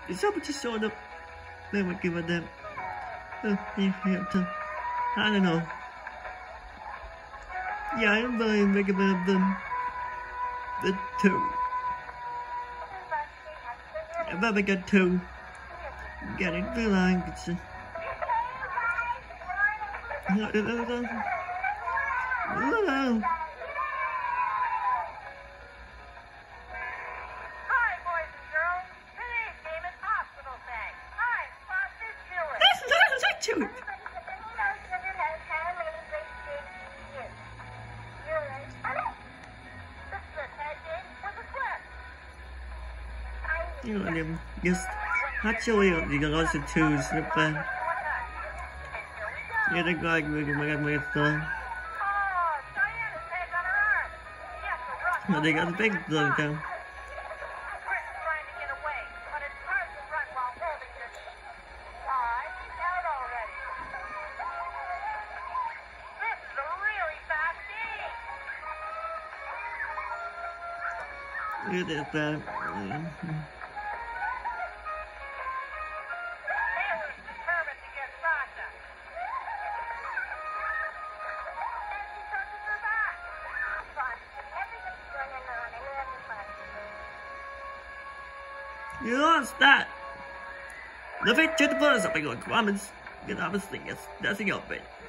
Did someone just showed up? They would give a damn. I don't know. Yeah, I'm very recommend them. The two. If I get two, get it the line. Chewwit. You know, them just actually you can also choose the plan. Yeah, the guy with no, they got the big blood down. Look at that. You lost that. The victor to buzz up your comments. Get obviously, yes, that's your bit.